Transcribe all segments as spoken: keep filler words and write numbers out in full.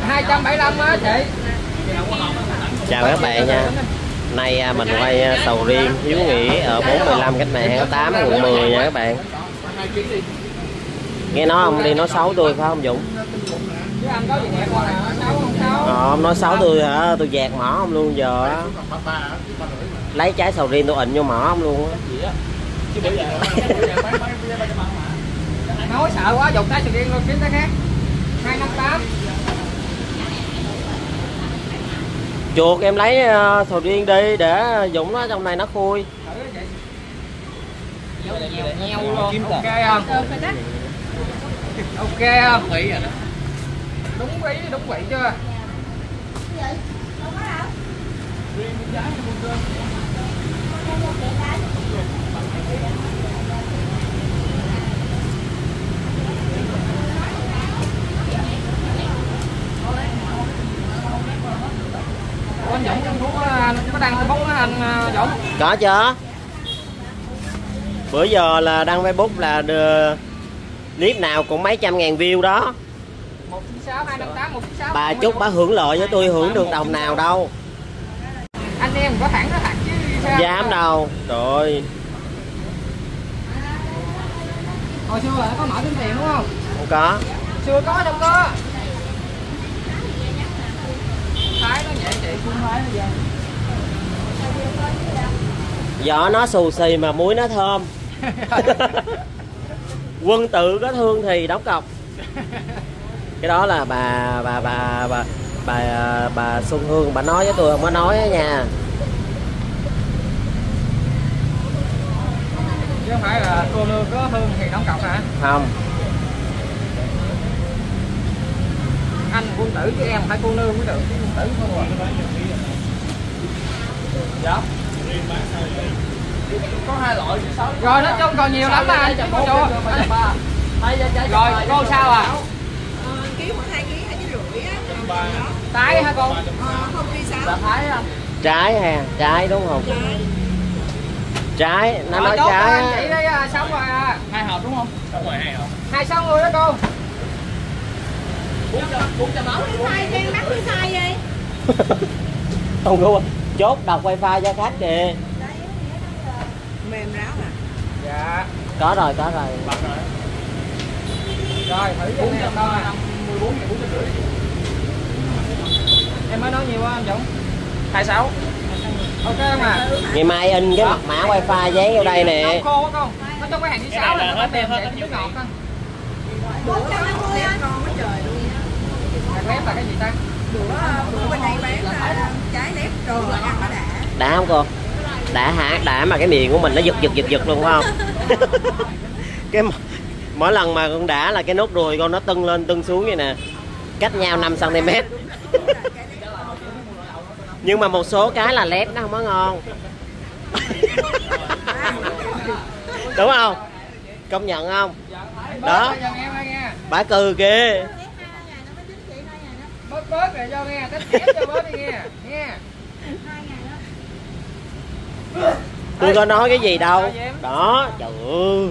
hai trăm bảy mươi lăm á chị. Chào các bạn nha. Nay mình quay sầu riêng Hiếu Nghĩa ở bốn mươi lăm cách mạng tháng tám quận mười nha các bạn. Nghe nói ông đi nói xấu tôi phải không Dũng? Ờ, ông nói xấu tôi hả? Tôi dạt mỏ ông luôn giờ á. Lấy trái sầu riêng tôi ịnh vô mỏ ông luôn á. Nói sợ quá dùng trái sầu riêng luôn kiếm cái khác. hai năm tám. Chuột em lấy uh, sầu riêng đi để Dũng nó trong này nó khui. Nheo luôn. Ok không? Ok không? Đúng vị, đúng vị chưa? Anh Dũng trong thuốc có đăng Facebook đó anh Dũng? Có chứ. Bữa giờ là đăng Facebook là đưa clip nào cũng mấy trăm ngàn view đó. một chín sáu hai năm tám một chín sáu. Bà Trúc bà hưởng lợi với tôi hưởng được đồng nào đâu. Anh em có thẳng nó thật chứ sao? Dám đâu. Rồi. Hồi xưa là có mở tính tiền đúng không? Không có. Xưa có đâu có. Thái nó vậy chị, không thái nó vậy. Vỏ nó xù xì mà muối nó thơm. Quân tự có thương thì đóng cọc. Cái đó là bà bà bà bà bà bà Xuân Hương bà nói với tôi, không có nói đó nha. Chứ không phải là cô Lương có thương thì đóng cọc hả? Không. Anh quân tử chứ em phải cô Lương mới được, quân tử không rồi. Dạ. Có hai loại. Rồi nói chung còn nhiều lắm mà anh chẳng có chỗ. Rồi cô sao à? Ký khoảng hai ký hai ký rưỡi á. Tái hả cô? Không đi sao? Là thái không? Trái ha, trái đúng không? Trái, nó nói trái. trái. Chị đây xong rồi à. Hai hộp đúng không? Xong rồi hai hộp. Hai xong rồi đó cô. bốn trăm Mở wifi đi, mắc wifi đi. Không có chốt đọc wifi cho khách kìa. Mềm ráo à? Dạ. Có rồi, có rồi. Rồi, thử bốn trăm đo năm mươi bốn nghìn bốn trăm rưỡi. Em mới nói nhiều quá anh Dũng. hai mươi sáu. Ok không à? Ngày mai in cái mật mã wifi dán vô đây nè. Khô quá con. Nó trong cái hàng thứ sáu là nó mềm vậy nước ngọt con. bốn trăm năm mươi á. Con quá trời luôn. Hạt lép là cái gì ta? Bữa bữa bên đây bán là trái lép rồi ăn nó đã. Đã không cô? Đã hả? Đã mà cái miệng của mình nó giật giật giật giật luôn phải không? Cái mỗi lần mà con đã là cái nốt ruồi con nó tưng lên tưng xuống vậy nè. Cách nhau năm xăng ti mét. Nhưng mà một số cái là lép nó không có ngon. Đúng không? Công nhận không? Đó. Bả cừ kìa. Bớt bớt rồi cho nghe, tích ép cho bớt đi nghe. Nghe. Tôi có nói cái gì đâu. Đó, trời ơi.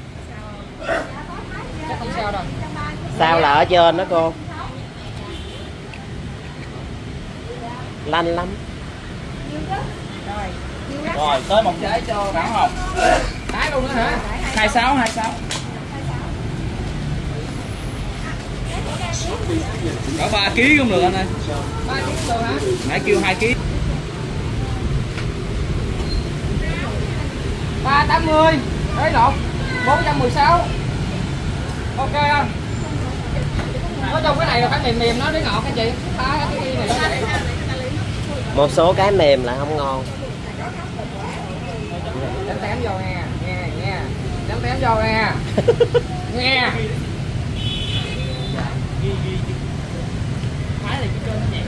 Chắc không sao đâu. Sao là ở trên đó cô. Lanh lắm. Rồi, tới một trái cho Bảo Hồng. Tái luôn nữa hả? hai mươi sáu, hai mươi sáu. Có ba ký không được anh ơi. ba ký được hả? Nãy kêu hai ký. ba tám mươi. Đấy lộn. bốn trăm mười sáu. Ok không? Nói chung cái này là phải mềm mềm nó để ngọt cái chị. Cái cái này nó vậy. Một số cái mềm là không ngon. Đếm tém vô nghe, nghe, nghe. Đếm tém vô nghe. Nghe. Thái này cái nó nhẹ.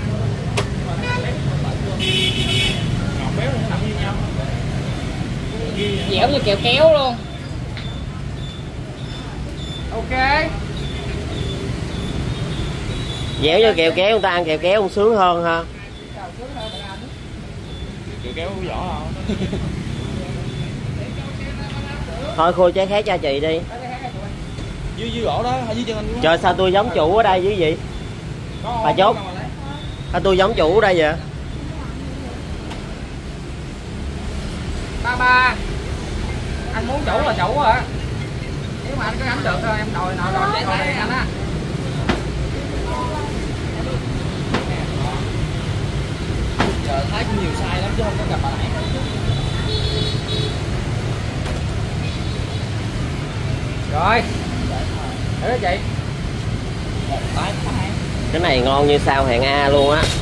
Ngọt béo nó nằm như nhau. Dẻo như kẹo kéo luôn. Ok. Dẻo như kẹo kéo, người ta ăn kẹo kéo cũng sướng hơn ha. Kẹo kéo vỏ không? Thôi khui trái khác cho chị đi. Dưới dưới gỗ đó, hay dưới chân anh. Trời sao tôi giống chủ ở đây chứ gì? Bà chốt. À, tôi giống chủ đây vậy. Ba ba. Anh muốn chủ là chủ hả? Nếu mà anh có gắn được thôi em đòi nồi đòi đèn đèn anh á. Giờ thấy cũng nhiều sai lắm chứ không có gặp bà nãy. Rồi. Để đó chị. Cái này ngon như sao hạng A luôn á.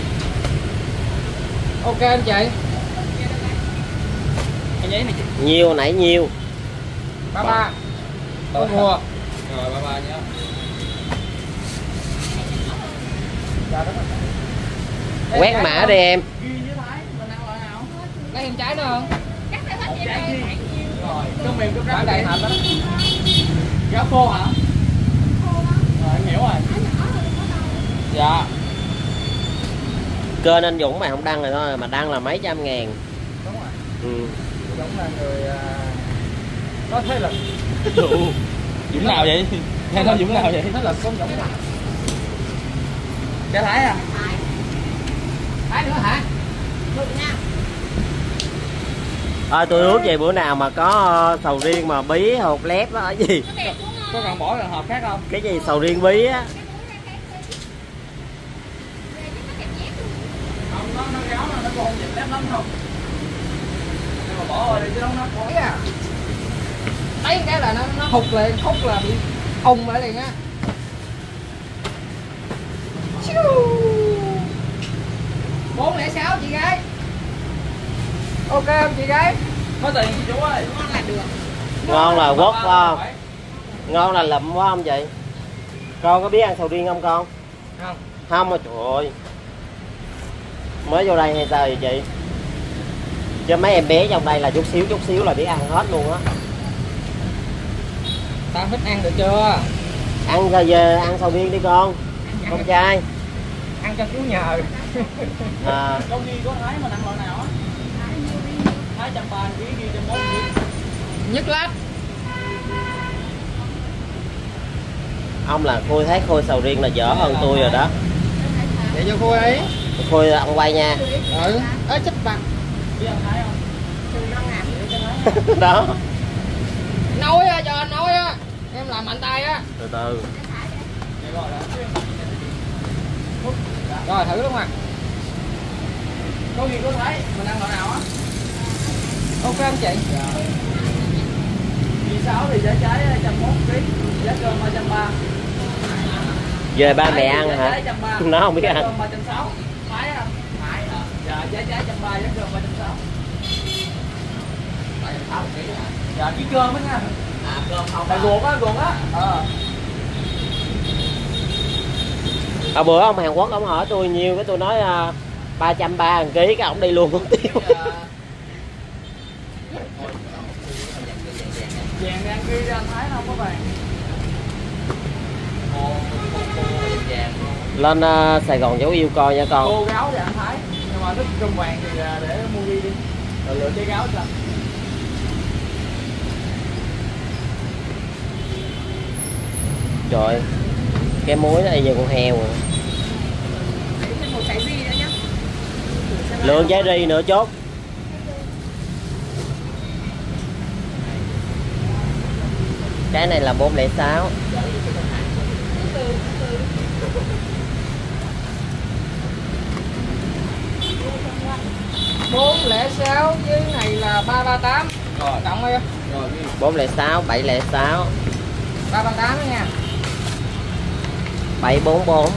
Ok anh chị. Cái giấy này chị. Nhiều nãy nhiều. Ba ba. Tôi mua. Rồi ba ba nhé. Quét mã đi em. Lấy em trái nữa không? Rồi, cái mềm cái rau đầy hộp đó. Rau khô hả? Rồi em hiểu rồi. Dạ. Kênh anh Dũng mày không đăng rồi thôi, mà đăng là mấy trăm ngàn. Đúng rồi. Ừ. Dũng là người có thế lực. Dũng nào vậy? Nghe nói Dũng nào vậy? Thế lực không Dũng nào. Chả Thái à? Thái nữa hả? Ơi tôi ước về bữa nào mà có sầu riêng mà bí hột lép á, cái gì? Có cần bỏ hộp khác không? Cái gì sầu riêng bí á. Không, nó nó kéo nó còn không dẹp lép lắm không? Nhưng mà bỏ rồi đi chứ nó nó khỏi à. Thấy cái là nó nó hụt liền, khúc là bị ùng lại liền á. bốn lẻ sáu chị gái. Ok không chị gái? Có tiền chị chú ơi. Ngon là được. Ngon là quất phải không? Ngon là lụm quá không chị? Con có biết ăn sầu riêng không con? Không. Không mà trời ơi. Mới vô đây hay sao vậy chị? Chứ mấy em bé trong đây là chút xíu chút xíu là biết ăn hết luôn á. Ta thích ăn được chưa? Ăn rồi về ăn sầu riêng đi con. Con trai. Ăn cho chú nhờ. À. Công ty có Thái mà ăn loại nào á? Thái trăm ba ký đi trăm bốn ký. Nhất lát. Ông là Khôi thấy Khôi sầu riêng là dở hơn tôi rồi đó. Để cho cô ấy. Khôi ông quay nha. Ừ. Ớ chết bà. Biết ăn Thái không? Đó. Nói á, cho anh nói á. Em làm mạnh tay á. Từ từ. Rồi thử đúng không ạ? Có gì có Thái, mình ăn loại nào á? Ok anh chị. Vì sáu thì giá trái một trăm mốt ký, giá cơm ba trăm ba. Về ba mẹ ăn hả? Nó không biết ăn. ba trăm sáu mươi. Thái không? Thái hả? Dạ giá trái một trăm ba mươi, giá cơm ba trăm sáu mươi. ba trăm sáu mươi ký hả? Dạ ký cơm á nha. À cơm không. Là ruột á, ruột á. Ờ. À, bữa ông Hàn Quốc ông hỏi tôi nhiêu, cái tôi nói uh, ba trăm ba mươi ký, cái ông đi luôn mất tiêu. Vàng đang ghi ra Thái không có vàng. Lên uh, Sài Gòn dấu yêu coi nha con. Cô gáo thì ăn Thái, nhưng mà thích rung vàng thì để mua ghi đi. Rồi lựa cái gáo cho. Trời, cái muối nó y như con heo rồi. Lượng trái ri nữa chốt. Cái này là bốn lẻ sáu. bốn lẻ sáu với này là ba ba tám. Rồi. Cộng đi. Rồi ghi. bốn lẻ sáu, bảy lẻ sáu. ba ba tám đó nha. bảy bốn bốn.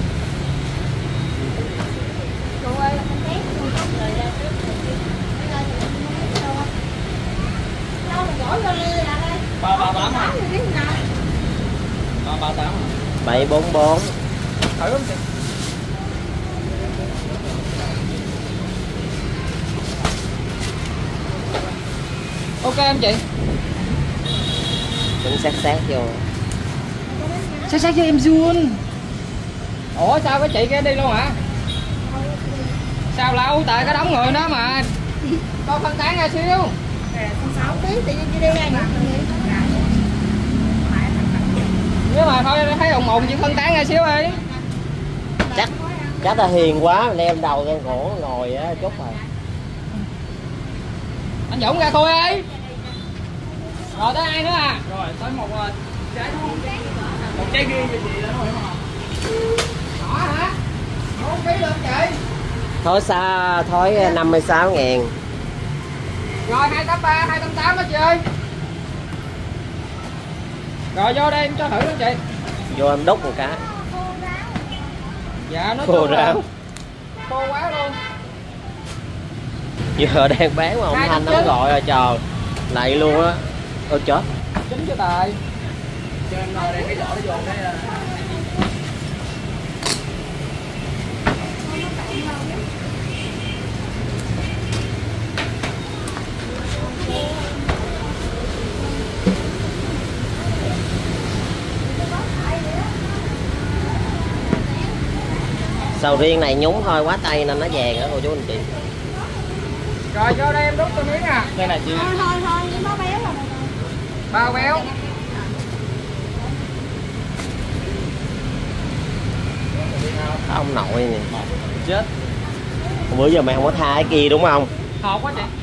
ba ba tám hả? ba ba tám hả? bảy bốn bốn. Thử không chị? Ok em chị. Đứng sát sát vô. Sát sát cho em Jun. Ủa sao cái chị kia đi luôn hả? Sao lâu? Tại cái đống người đó mà. Coi phân tán ra xíu. sáu ký tự nhiên đi ra nữa. Nếu mà thôi thấy ồn ồn chị phân tán ra xíu đi. Chắc Chắc ta hiền quá, leo đầu lên cổ ngồi á chút rồi. Anh Dũng ra thôi đi. Rồi tới ai nữa à? Rồi tới một trái thôi. Một trái ghi gì gì đó rồi mà. Nhỏ hả? bốn ký luôn chị. Thôi xa, thôi năm mươi sáu ngàn. Rồi hai tám ba, hai tám tám đó chị ơi. Rồi vô đây em cho thử đó chị. Vô em đúc một cái. Dạ nó Khô ráo. Khô quá luôn. Giờ đang bán mà ông Thanh nó gọi rồi trời. Lại luôn á. Ôi chết. Chính cho tài. Cho em ngồi đây cái giỏ nó vô cái Sầu riêng này nhúng thôi quá tay nên nó vàng đó cô chú anh chị. Rồi vô đây em đút tôi miếng à. đây này chị. Thôi thôi thôi, cái bao béo rồi. Bao béo. Ông nội nè. Chết. Bữa giờ mày không có tha cái kia đúng không? Hột quá chị.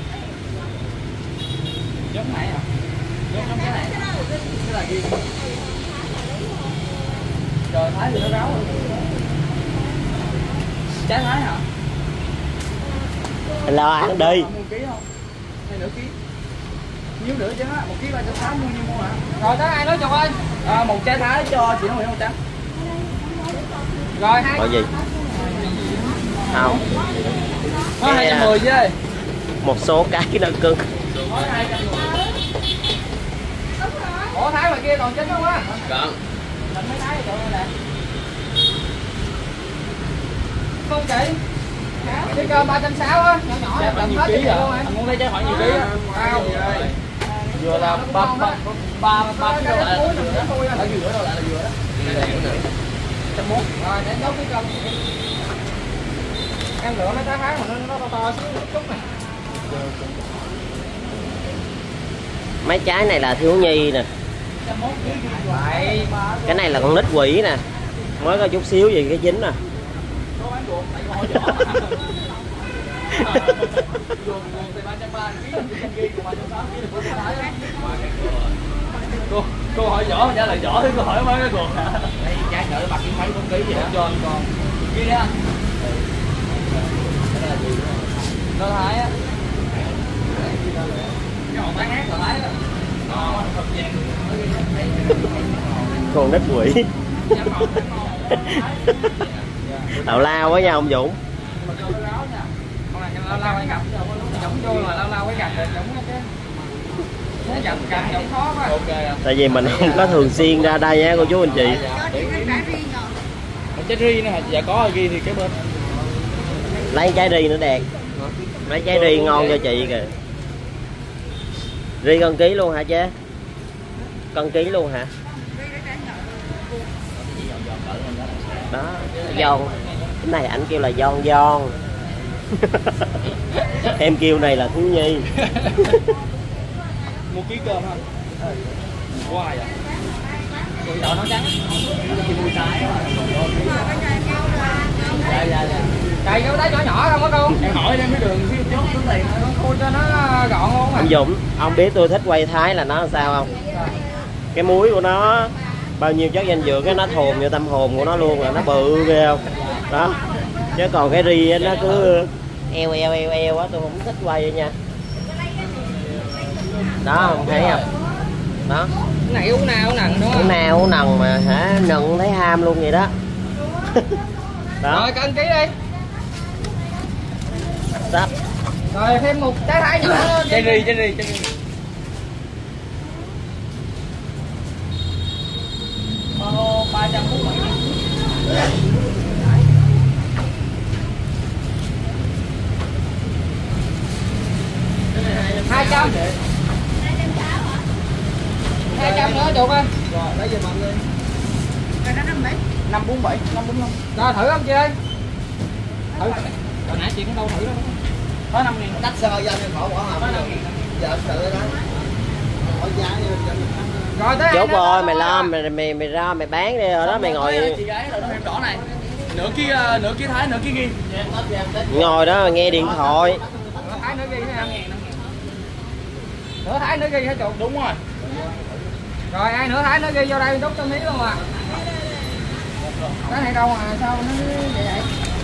Giống này à? Giống giống cái này. Cái là gì? Trời Thái thì nó ráo rồi. Trái Thái hả? Lo ăn đi. Một ký không? Hay nửa ký? Nhiêu nữa chứ á, một ký ba trăm sáu mươi nhiêu mua hả? Rồi tới ai nói chồng ơi? À, một trái Thái cho chị Nguyễn một trăm. Rồi hai. Gọi gì? Không. Có hai trăm mười chứ. Một số cái nó cưng. Ủa Thái ngoài kia còn chín không á? Còn. Mình mấy Thái chỗ này nè. Không chị? Cái cơm ba trăm sáu á, nhỏ nhỏ em làm hết cho chị luôn anh. Anh muốn lấy trái hỏi nhiều ký á? Bao. Vừa là ba ba ba ba ký đâu lại là vừa đó. Ở vừa đâu lại là vừa đó. Trăm mốt. Rồi để nấu cái cơm. Em lựa mấy trái Thái mà nó nó to to xíu chút này. Mấy trái này là thiếu nhi nè. Cái này là con nít quỷ nè. Mới có chút xíu gì cái chín nè. cô cô hỏi võ trả lời võ thì cô hỏi mấy cái cuộc hả? Đây trái chợ bạc cái mấy con ký vậy đó cho anh con ký á. Cái đó là gì nữa? Nó Thái á. Cái hộp bán hát là Thái á. Nó thật vàng. Con nít quỷ. Tào lao quá nha ông Dũng. Lao lao cái gặp giống vô mà lao lao cái gặp rồi giống chứ nó gặp gặp giống khó quá. Tại vì mình không có thường xuyên ra đây nha cô chú anh chị. Trái ri nữa hả? Dạ có ghi thì cái bên. Lấy trái ri nữa đẹp. Lấy trái ri ngon cho chị kìa. Ri con ký luôn hả chế? Con ký luôn hả? Đó, giòn. Cái này anh kêu là giòn giòn. Em kêu này là thiếu nhi. Một ký cơm hả? Hoài à? Đậu nó trắng. Dạ dạ dạ. Cày cái đá nhỏ nhỏ không có con. Em hỏi đem cái đường phía chốt tính tiền Nó khui cho nó gọn không à. Ông Dũng, ông biết tôi thích quay Thái là nó làm sao không? Cái muối của nó bao nhiêu chất dinh dưỡng, cái nó thồn vô tâm hồn của nó luôn, là nó bự ghê không? Đó. Chứ còn cái ri nó cứ eo eo eo eo á, tôi không thích quay nha. Đó, không thấy không? Đó. Cái này uống nào nặng đúng Uống không? nào uống nần mà hả, nựng thấy ham luôn vậy đó. Đó. Rồi cân ký đi. Sắp. Rồi thêm một trái Thái nhỏ nữa. Trái ri, trái ri, trái ri. ba trăm bốn mươi. hai trăm. hai trăm nữa chuột ơi. Rồi, lấy về mạnh lên. Rồi nó năm mấy? năm bốn bảy, năm bốn năm. Rồi thử không chị ơi? Thử. Hồi nãy chị cũng đâu thử đâu. Có năm nghìn. Đắt sơ ra nên khổ quả hồng. Giờ sự đó. Hỏi giá như Rồi tới Chốt rồi, mày lo mày mày mày ra mày bán đi rồi đó mày ngồi. Chị gái rồi đó em đỏ này. nửa ký nửa ký thái nửa ký ghi. Ngồi đó nghe điện thoại. Nửa thái nửa ghi ha. Nửa thái nửa ghi hả chuột? Đúng rồi. Rồi ai nửa thái nửa ghi vô đây đút cho miếng luôn à. Cái này đâu mà sao nó vậy vậy?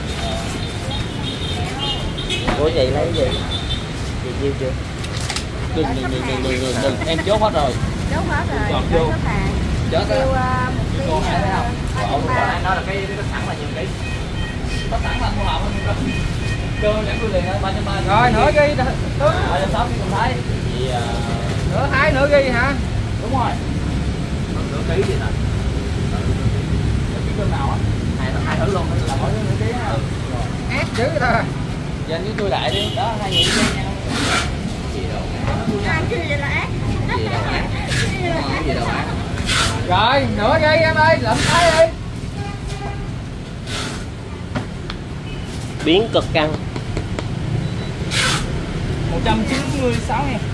Ủa chị lấy cái gì? Chị chiêu chưa? Đừng đừng đừng đừng đừng đừng, đừng. Em chốt hết rồi. Chốt hết rồi. Chọn vô. Chốt Chốt kêu á. uh, một ký Cô hai thấy không? Ở uh, đây nói là cái cái sẵn là nhiều ký. Có sẵn là mua hộp không? Cơ nhãn tôi liền ba trăm ba. Rồi nửa ghi tướng. ba trăm sáu ký cùng thái. Vậy Nửa thái nửa ghi hả? đúng rồi. Nửa ký gì nè. Ký cân nào á? Hai hai thử luôn là mỗi nửa ký ha. Ác dữ thôi. Dành với tôi đại đi. Đó hai người với nhau. Gì đâu. anh chứ vậy là ác. Gì đâu ác. Gì đâu ác. Rồi nửa ghi em ơi, lụm thái đi. Biến cực căng. một trăm chín mươi sáu ngàn.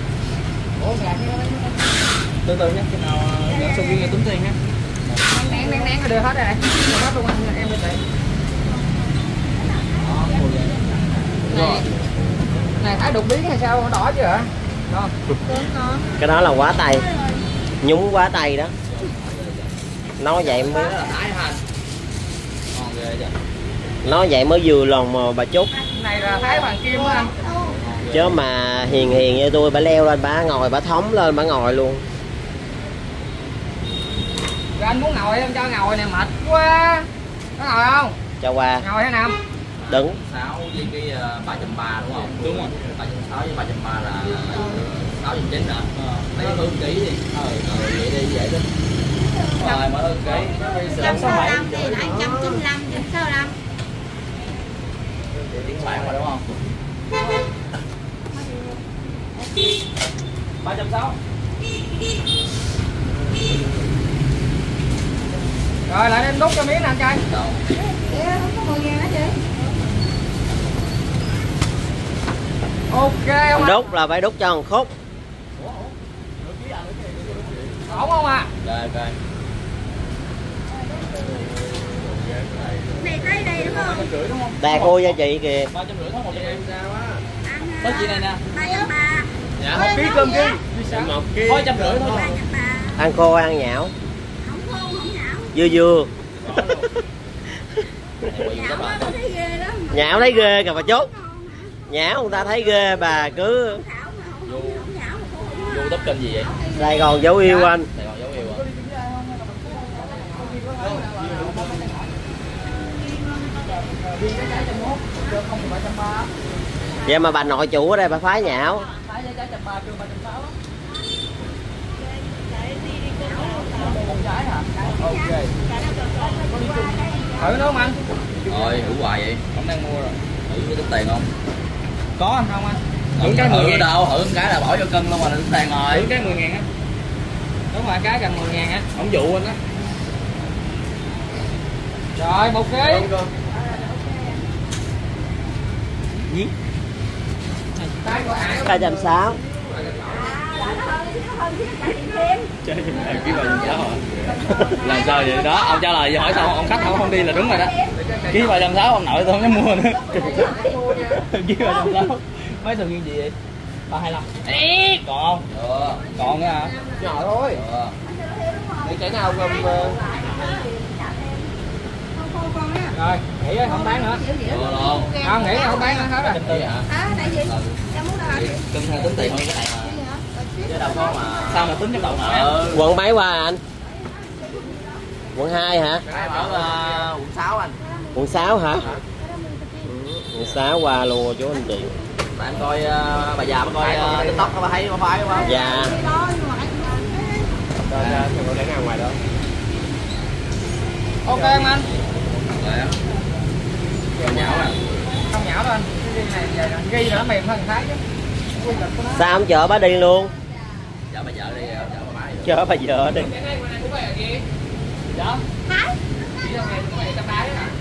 Từ từ nhé, khi nào nhận số viên tính tiền ha. Nén nén nén đưa hết rồi này. Đưa hết luôn anh em đi chị. Này, này thái đục biến hay sao đỏ chưa hả? Ngon. Cái đó là quá tay. Nhúng quá tay đó. Nó vậy mới Thái hành. Ngon ghê chưa? nó vậy mới vừa lòng mà bà Trúc. Này là thái hoàng kim á anh. Chứ mà hiền hiền như tôi bà leo lên bà ngồi bà thống lên bà ngồi luôn. Rồi anh muốn ngồi em cho ngồi nè, mệt quá. Có ngồi không? Cho qua. Ngồi hay nằm? Đứng. sáu với cái ba trăm ba đúng không? Đúng rồi. ba trăm sáu với ba trăm ba là sáu trăm chín hả? Lấy hơn ký đi. Ờ vậy đi vậy đó. Rồi mở hơn ký. một trăm sáu mươi lăm thì nãy một trăm chín mươi lăm, một trăm sáu mươi lăm. Tiếng phản mà đúng không? ba trăm sáu. Rồi lại em đút cho miếng nè anh trai. Dạ, không có mười ngàn hả chị? Ok không ạ? Đúc là phải đúc cho một khúc. Ổn không ạ? Rồi ok. Này tới đây đúng không? Rưỡi đúng không? Đà cô cho chị kìa. ba trăm rưỡi thôi một trăm em sao á? Ăn Có chị này nè. ba trăm ba. Dạ một ký cơm ký. Một ký. Thôi trăm rưỡi thôi. ba trăm ba. Ăn khô ăn nhão. Không khô không nhão. Dưa dưa. Nhão á, tôi thấy ghê lắm. Nhão thấy ghê kìa bà Trúc. Nhão người ta thấy ghê bà cứ Thảo mà không không nhão mà khô không Vô tóc kênh gì vậy? Sài Gòn dấu yêu anh. Sài Gòn dấu yêu à? Vậy mà bà nội chủ ở đây bà phái nhão. Thử nữa không anh? Rồi đủ hoài vậy? Không đang mua rồi. Thử có tính tiền không? Có anh không anh? Thử cái mười đâu, thử cái là bỏ vô cân luôn mà tính tiền rồi. Thử cái mười ngàn á. Đúng rồi, cái gần mười ngàn á. Không dụ anh á. Rồi một ký. Gì? Tay của Hải. Ba trăm sáu. Chơi em ký vào giá hả? Làm sao vậy đó, ông trả lời hỏi sao ông khách không không đi là đúng rồi đó. Ký ba trăm sáu ông nội tôi không dám mua nữa. Ký ba trăm sáu. Mấy thường như gì vậy? ba hai lăm. Còn không? Được. Còn nữa hả? Nhỏ thôi. Được. Để cái nào gồm rồi, nghỉ rồi, không bán nữa. Được luôn. Không, nghỉ rồi, không bán nữa hết rồi. Trăm tư hả? À, tại vì em muốn đòi. Cưng theo tính tiền hơn cái này mà. Chứ đâu có mà. Sao mà tính trong đầu mà? Ừ. Quận mấy qua anh? Quận hai hả? Cái ở uh, quận sáu anh. Quận sáu hả? Ừ, quận sáu qua luôn chú anh chị. Tại em coi uh, bà già bà coi uh, TikTok bà thấy bà phái không? Dạ. Để ra ngoài đó. Ok không anh? Không nhão à? Không nhão đâu anh. Cái ghi này giờ ghi là nó mềm hơn thái chứ. Sao không chở bà đi luôn? Chở bà vợ đi, chở bà má đi. Chở bà vợ đi. Cái này của bà là gì? Dạ. Thái. Chỉ là ngày của bà trăm ba đấy hả?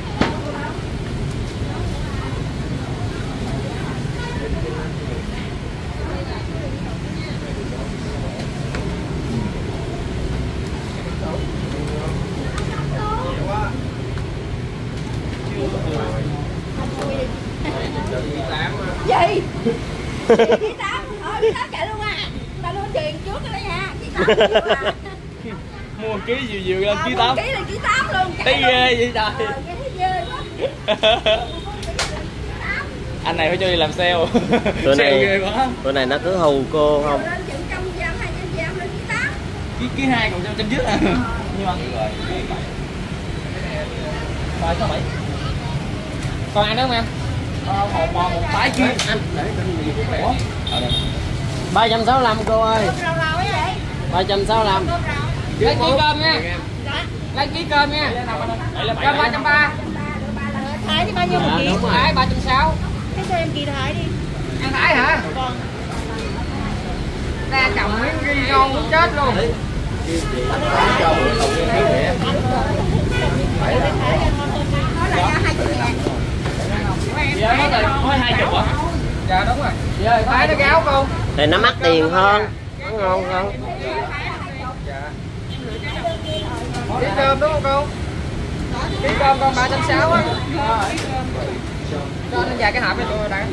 gì? Chị Tám, thôi chị Tám chạy luôn à. Ta luôn truyền trước đó nha. Chị Tám trước à. Mua một ký nhiều nhiều lên ký Một tám. ký là ký Tám luôn. Tí ghê vậy trời. Ờ, nghe thấy ghê quá. Anh này phải cho đi làm sale. Bữa Sale này ghê quá. bữa này nó cứ hù cô không. Lên chừng trăm giam, hai trăm giam lên ký Tám. Ký ký hai còn trăm trăm dứt à. Nhưng mà rồi số bảy. Còn ăn nữa không em? Ờ, một một một tái ký anh để cái ủa ba trăm sáu mươi lăm cô ơi. Cơm rau rau ấy vậy. ba trăm sáu mươi lăm. Cơm rau. Lấy ký cơm nha. Lấy ký cơm nha. Cơm ba trăm ba. Thái thì bao nhiêu một Dạ, ký? đúng rồi. Thái ba trăm sáu. Thế cho em kỳ thái đi. Ăn Thái hả? Vâng. Ra trồng miếng ghi ngon muốn chết luôn. Nó là hai chục ngàn. dạ hết rồi thôi hai chục à. Dạ đúng rồi. Dạ Thái nó gáo cô. Thì nó mắc tiền hơn. Nó ngon hơn. Ký cơm đúng không cô? Ký cơm con ba trăm sáu á. Cho nó dài cái hộp này tôi đã.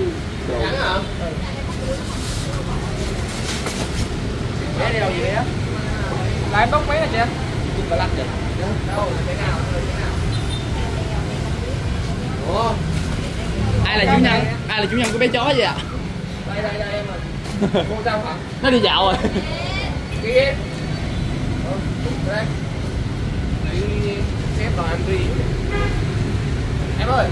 Bé đi đâu vậy á? Lại em bốc mấy nè chị? Bà lắc chị. Ủa? Ai là chủ nhân? Ai là chủ nhân của bé chó vậy ạ? Đây đây đây em ơi. Mua sao hả? Nó đi dạo rồi. Ký em. Đây. Đi xếp rồi em đi. Em ơi.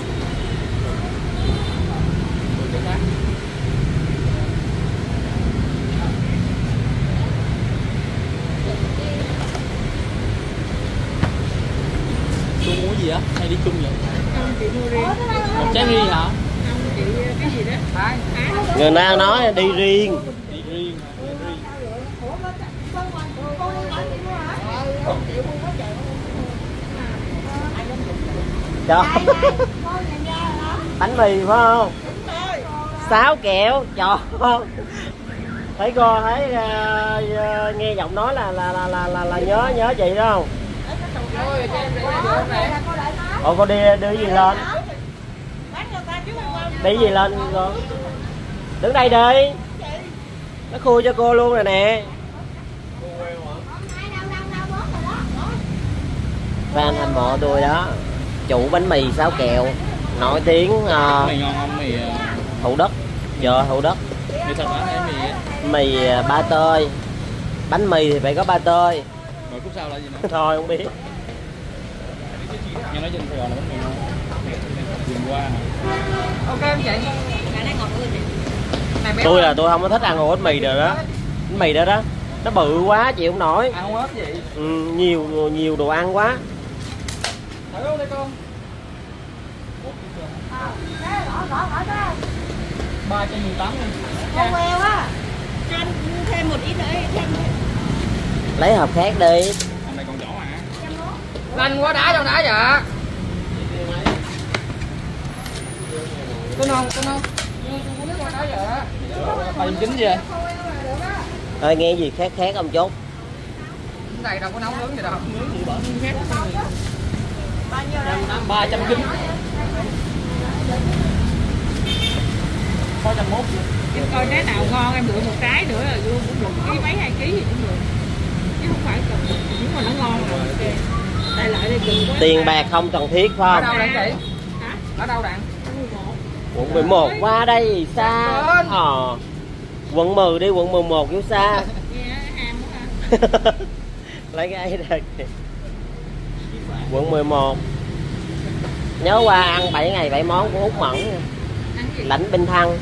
Cô mua gì á? Hay đi chung vậy? Một trái ri hả? Người ta nói đi riêng. Đi riêng hả? Trời. Bánh mì phải không? Sáu kẹo. Trời. Thấy cô thấy uh, nghe giọng nói là là là là là, là nhớ nhớ chị đó không? Ồ cô đi đưa gì lên? Đi gì lên con? Đứng đây đi. Nó khui cho cô luôn rồi nè. Fan hâm mộ tôi đó. Chủ bánh mì sáu kẹo nổi tiếng uh, Mì ngon không? Mì Thủ Đức. Giờ Thủ Đức. mì thật hả? Hay mì Mì ba tơi. Bánh mì thì phải có ba tơi. rồi khúc sau là gì nữa? Thôi không biết. Nhưng nói trên Sài Gòn là bánh mì ngon. Dừng qua hả? Ok em chị. Này bé Tôi ơi. là tôi không có thích ăn ổ bánh mì rồi đó. Bánh mì đó đó nó bự quá chịu không nổi. Ăn không hết gì. Ừ, nhiều nhiều đồ ăn quá. Thử luôn đi con. Ba trăm mười tám luôn. Con queo á. Cho anh thêm một ít nữa đi, thêm nữa. Lấy hộp khác đi. Hôm nay còn nhỏ mà. Lanh quá đá trong đá vậy. Tin không? Tin không? Tôi muốn qua đá vậy. ba trăm chín vậy? Thôi nghe gì khác khác ông chốt. Cái này đâu có nấu nướng gì đâu. Nướng gì bỏ nướng khác. Bao nhiêu đây? ba trăm chín. ba trăm mốt. Em coi trái nào ngon em lựa một trái nữa là luôn cũng được, ký mấy hai ký gì cũng được, chứ không phải cần nhưng mà nó ngon rồi ok. Tại lại đây đừng quá Tiền xa. bạc không cần thiết Ở phải đâu không? đặng chị? Hả? Ở đâu đặng? Quận mười một qua đây xa. Quận Ờ. Quận mười đi, quận mười một vô xa. Nghe ham quá ha. Lấy cái ra kìa. Quận mười một. Nhớ qua ăn bảy ngày bảy món của Út Mẫn. Ăn gì? Lãnh Bình Thăng.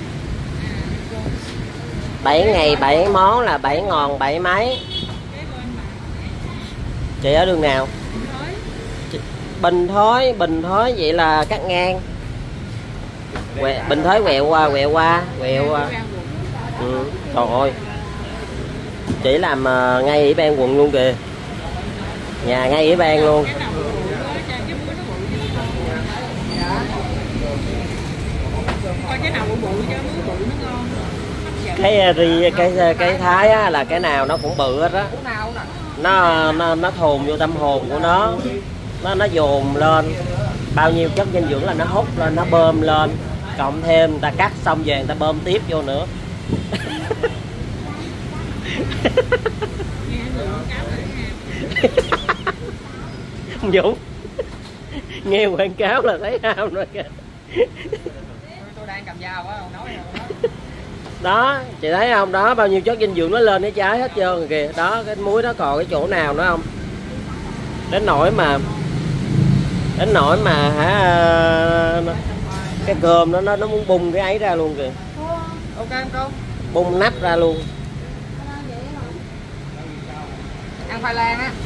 bảy ngày bảy món là bảy ngòn bảy mấy. Cái bên mà Chị ở đường nào? nói Chị- Bình Thới, Bình Thới vậy là cắt ngang. Quẹ, Bình Thới quẹo qua, quẹo qua, quẹo qua. Ừ, trời ơi. Chị làm uh, ngay ủy ban quận luôn kìa. Nhà ngay ủy ban luôn. cái nào bự bự đó cho cái muối nó bự cho nó ngon. Coi cái nào bự bự cho muối bự nó ngon. Hấp dẫn. Cái uh, ri cái cái thái á, là cái nào nó cũng bự hết á. Uống nào nè. Nó nó nó thồn vô tâm hồn của nó. Nó nó dồn lên. Bao nhiêu chất dinh dưỡng là nó hút lên, nó bơm lên. cộng thêm người ta cắt xong về người ta bơm tiếp vô nữa. Ông Dũng nghe quảng cáo là thấy ham rồi kìa. Tôi đang cầm dao á, nói Đó, chị thấy không? Đó, bao nhiêu chất dinh dưỡng nó lên cái trái hết trơn rồi kìa. Đó, cái muối nó còn cái chỗ nào nữa không? Đến nỗi mà Đến nỗi mà hả, cái cơm nó nó nó muốn bung cái ấy ra luôn kìa. ok không cô? Bung nắp ra luôn. Ăn khoai lang á.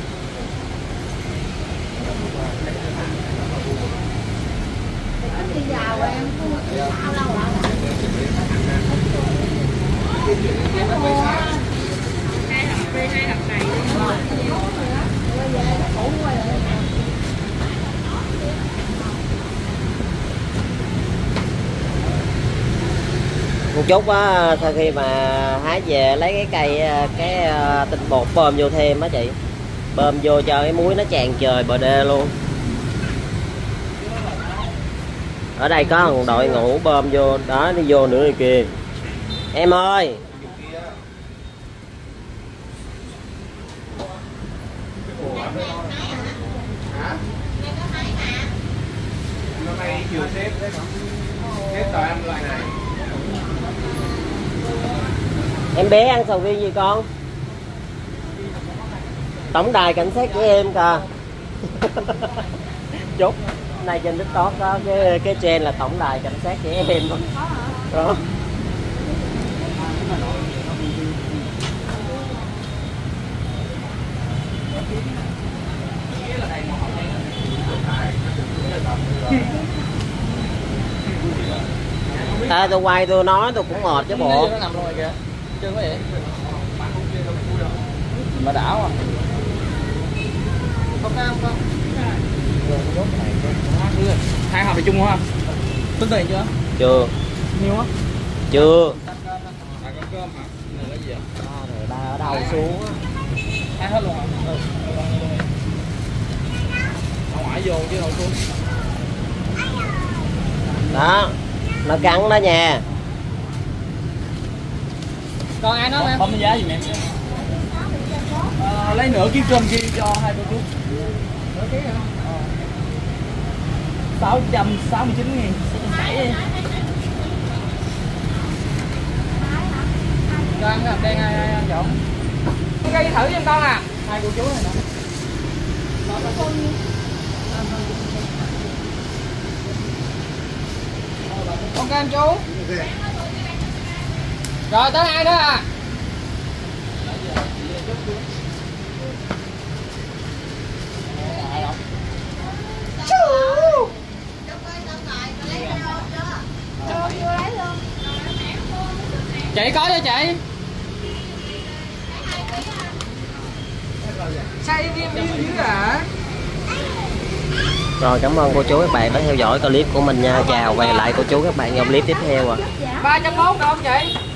Đi vào em sao lâu lại hai hộp đi hai hộp này Một chút á, sau khi mà hái về lấy cái cây cái tinh bột bơm vô thêm á chị, bơm vô cho cái muối nó tràn trời bờ đê luôn. Ở đây có một đội ngũ bơm vô đó, đi vô nữa này kìa. Em ơi, Chưa xếp đấy không? Xếp toàn loại này. em bé ăn sầu riêng gì con? Tổng đài cảnh sát trẻ em kìa. Chốt này trên TikTok có cái cái trend là tổng đài cảnh sát trẻ em đó. À, tôi quay tôi nói tôi cũng mệt chứ bộ. Nó nằm luôn rồi kìa. Chưa có vậy. Mà đảo à. Không cam không? Hai hộp thì chung không? Tính tiền chưa? Chưa. Nhiêu á? Chưa. À, con cơm hả? Này là gì ạ? Ba ở đâu xuống á. Hai hết luôn hả? Ừ. Ở ngoài vô chứ đâu xuống. Đó, nó cắn đó nha. Còn ai nói em? Bấm giá gì mẹ? À, lấy nửa ký cơm kia cho hai cô chú. Nửa ký hả? sáu trăm sáu mươi chín nghìn, sáu trăm bảy đi. Cho ăn cái hộp đen ai ai trộn. Gây thử cho con à. Hai cô chú này nè. Ok em chú. Rồi tới ai nữa à? Chị có cho chị. Say viêm viêm dữ à? Rồi cảm ơn cô chú các bạn đã theo dõi clip của mình nha. Chào và hẹn lại cô chú các bạn trong clip tiếp theo à. ba trăm mốt đâu không chị?